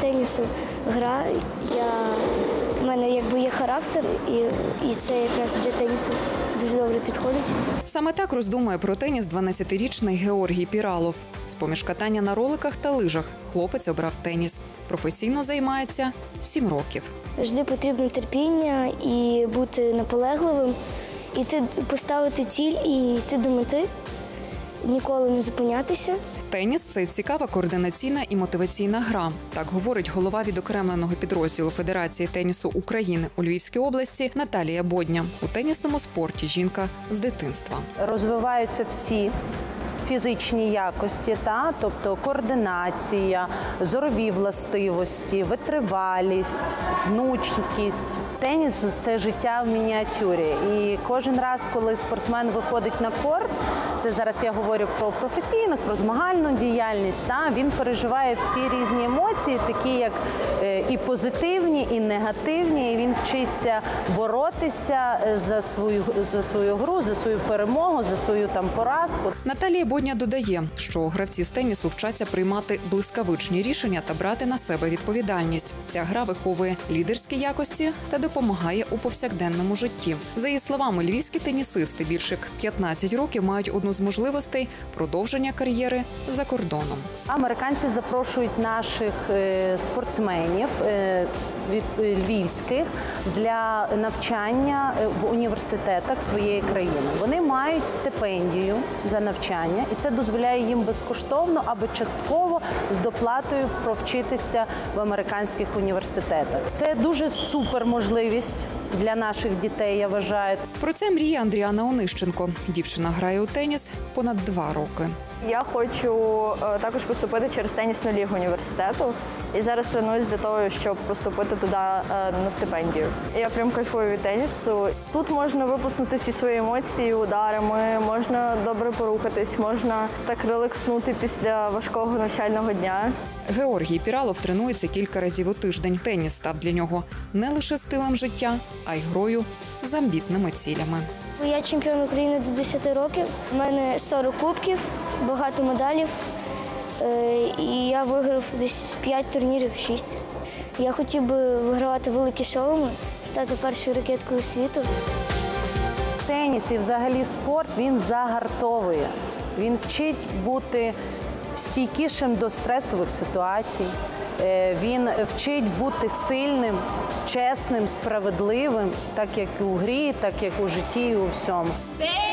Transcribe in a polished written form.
тенісу гра. У мене якби є характер, і це якраз для тенісу дуже добре підходить. Саме так роздумує про теніс 12-річний Георгій Піралов. З-поміж катання на роликах та лижах хлопець обрав теніс. Професійно займається 7 років. Завжди потрібно терпіння і бути наполегливим, поставити ціль і йти до мети, ніколи не зупинятися. Теніс – це цікава координаційна і мотиваційна гра. Так говорить голова відокремленого підрозділу Федерації тенісу України у Львівській області Наталія Бодня. У тенісному спорті жінка з дитинства. Розвиваються всі фізичні якості, тобто координація, зорові властивості, витривалість, гнучкість. Теніс – це життя в мініатюрі. І кожен раз, коли спортсмен виходить на корт, це зараз я говорю про професійну, про змагальну діяльність, він переживає всі різні емоції, такі як і позитивні, і негативні. І він вчиться боротися за свою гру, за свою перемогу, за свою поразку. Наталія Бодня додає, що гравці з тенісу вчаться приймати блискавичні рішення та брати на себе відповідальність. Ця гра виховує лідерські якості та допомагає у повсякденному житті. За її словами, львівські тенісисти більше як 15 років мають одну з можливостей продовження кар'єри за кордоном. Американці запрошують наших спортсменів львівських для навчання в університетах своєї країни. Вони мають стипендію за навчання, і це дозволяє їм безкоштовно або частково з доплатою провчитися в американських університетах. Це дуже супер можливість для наших дітей, я вважаю. Про це мріє Андріана Онищенко. Дівчина грає у теніс понад 2 роки. Я хочу також поступити через тенісну лігу університету. І зараз тренуюсь для того, щоб поступити туди на стипендію. Я прям кайфую від тенісу. Тут можна виплеснути всі свої емоції ударами, можна добре порухатись, можна так релакснути після важкого навчального дня. Георгій Піралов тренується кілька разів у тиждень. Теніс став для нього не лише стилем життя, а й грою з амбітними цілями. Я чемпіон України до 10 років. У мене 40 кубків, багато медалів. І я виграв десь 5 турнірів, 6. Я хотів би вигравати великі шоломи, стати першою ракеткою світу. Теніс і взагалі спорт, він загартовує. Він вчить бути стійкішим до стресових ситуацій. Він вчить бути сильним, чесним, справедливим, так як у грі, так як у житті і у всьому.